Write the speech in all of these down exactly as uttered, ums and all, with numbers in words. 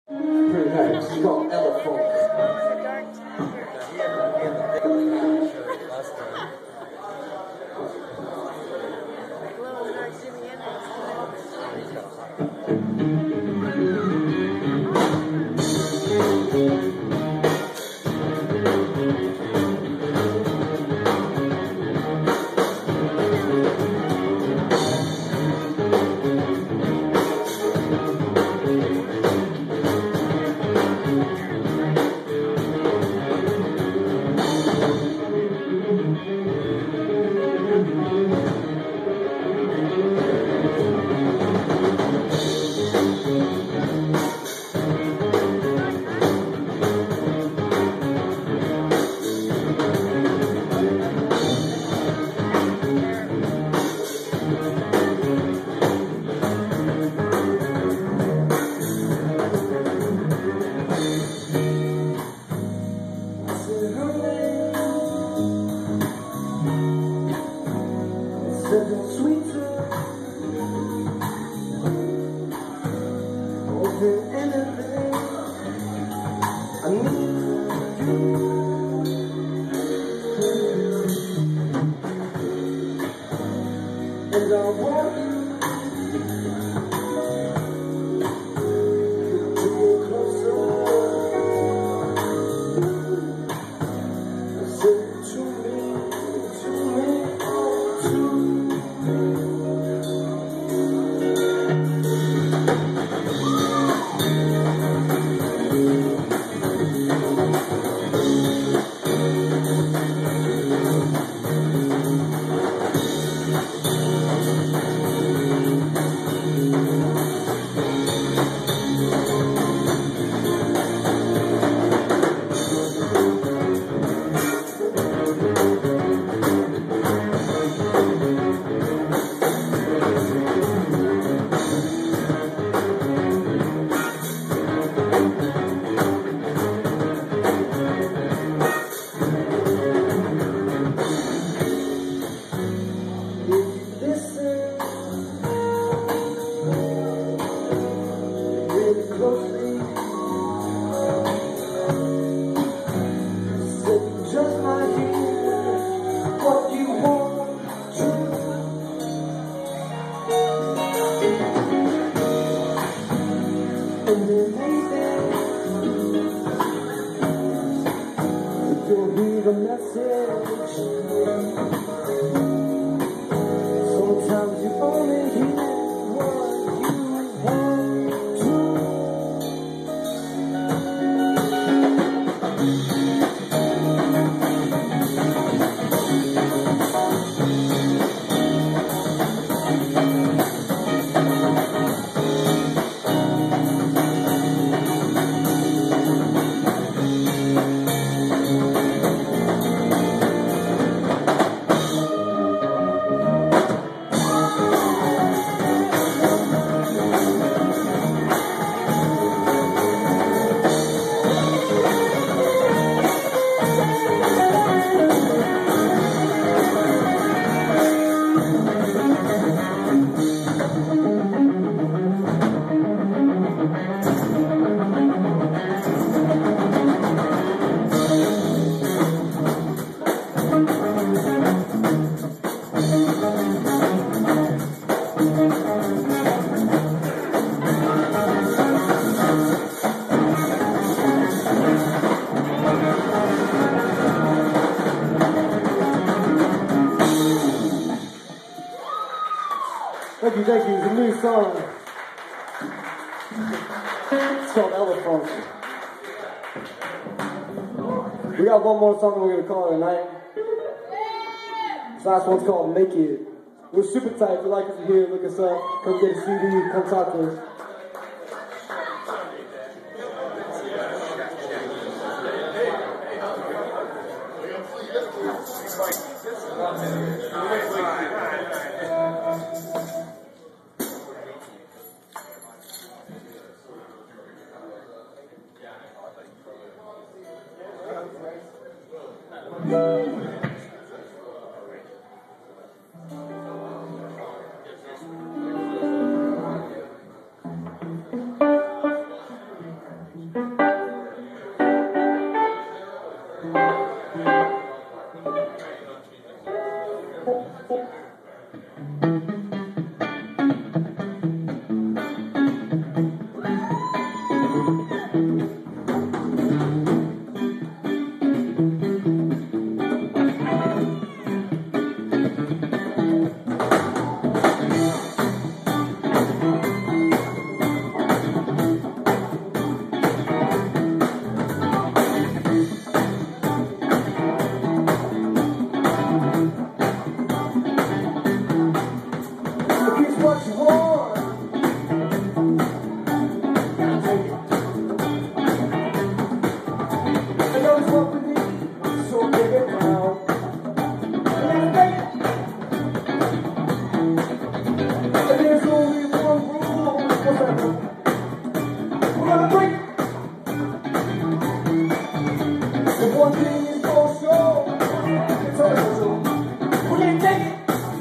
Pretty nice. It's called Elephant. Thank you, thank you. It's a new song. It's called Elephant. We got one more song we're going to call it tonight. This last one's called Make It. We're super tight. If you like us here, look us up. Come get a C D. Come talk to us. gotta break. The one thing is for sure, it's over. We ain't take it.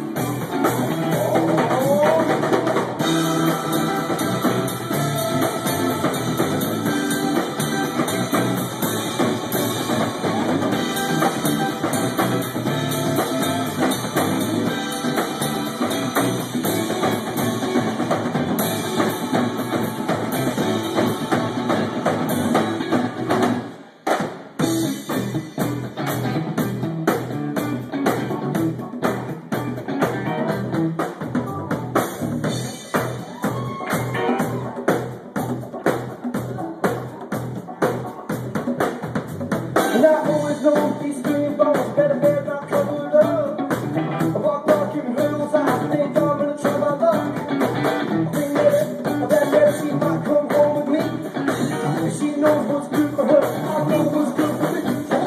And I always know these dreams always better than not covered up. I walk dark in hurdles, I think I'm gonna try my luck. I think that I bet that she might come home with me. If she knows what's good for her, I know what's good for me.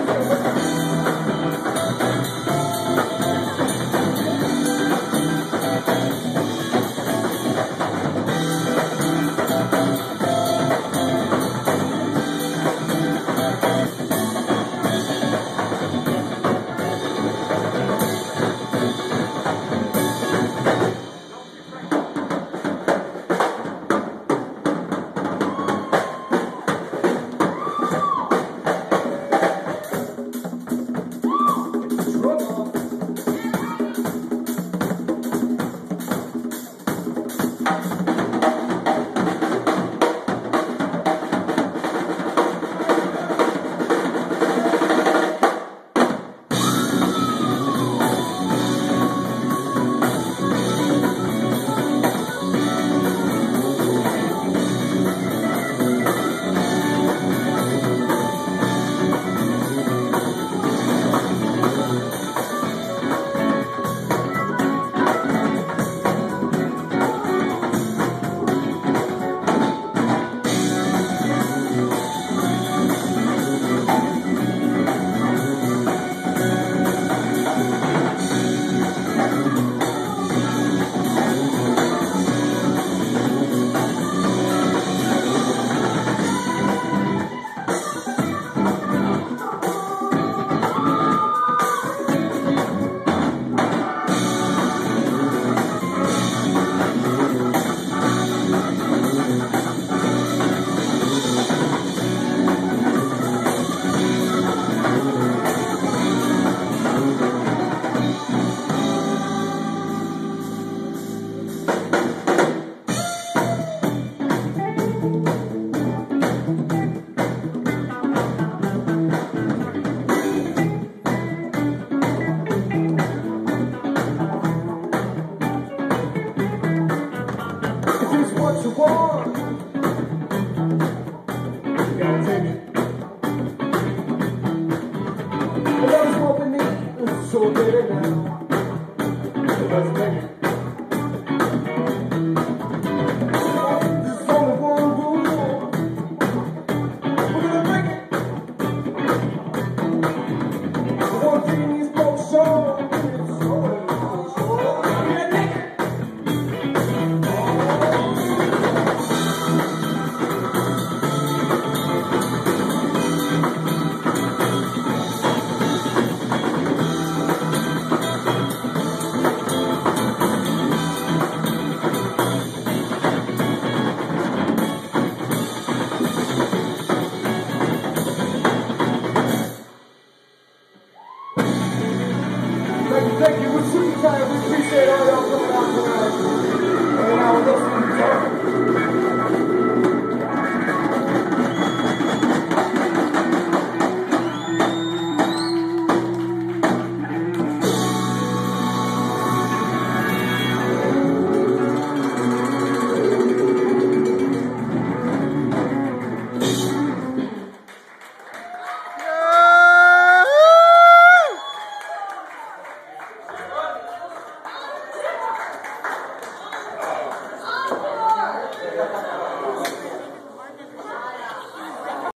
What you want, you gotta take it. The love's more than me, so get it now.